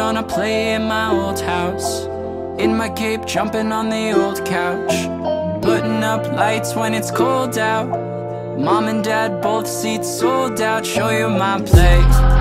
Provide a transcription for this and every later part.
on a play in my old house, in my cape, jumping on the old couch, putting up lights when it's cold out. Mom and dad, both seats sold out. Show you my play.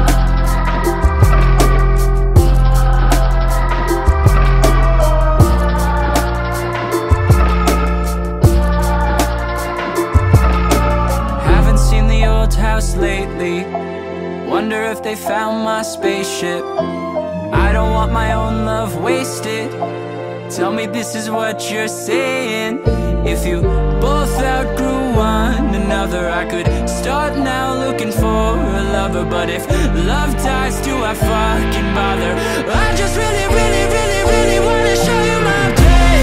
Haven't seen the old house lately. Wonder if they found my spaceship. I don't want my own love wasted. Tell me this is what you're saying. If you both outgrew one another, I could start now looking for a lover. But if love dies, do I fucking bother? I just really, really, really, really wanna show you my play.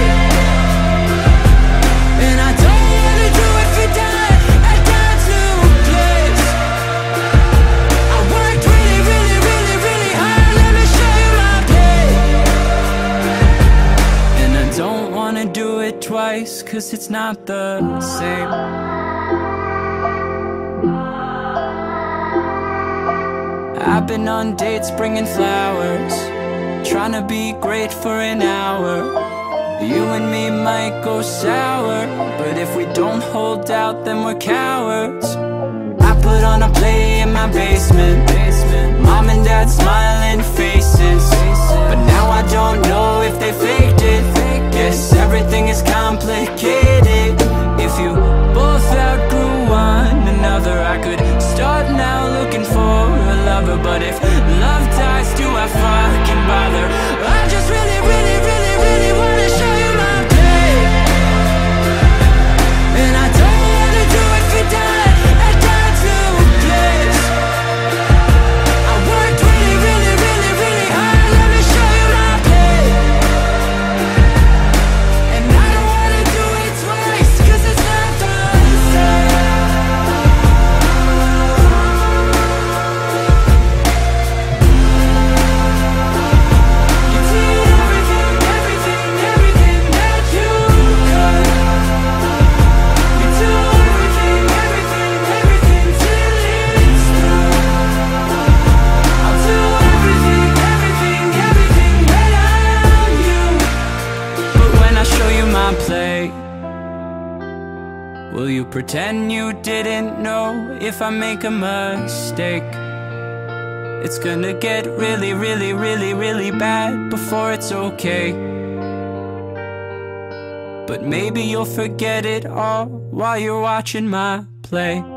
And I don't wanna do it for die at God's new place. I worked really, really, really, really hard. Let me show you my play. And I don't wanna do it twice, cause it's not the same. I've been on dates bringing flowers, trying to be great for an hour. You and me might go sour, but if we don't hold out, then we're cowards. I put on a play in my basement, mom and dad smiling faces, but now I don't know if they faked it. Guess everything is complicated. If you both outgrew one another, I could start now looking for a lover. But if love dies, do I fucking bother? I just really, really, really, really wanna show you my play. And I don't wanna do it for die at God's new place. I worked really, really, really, really hard. Let me show you my play. And I don't wanna do it twice, cause it's not the same. You did everything, everything, everything that you could. You do everything, everything, everything till it's through. I'll do everything, everything, everything that I'm you. But when I show you my play, will you pretend you didn't know? If I make a mistake, it's gonna get really, really, really, really bad before it's okay. But maybe you'll forget it all while you're watching my play.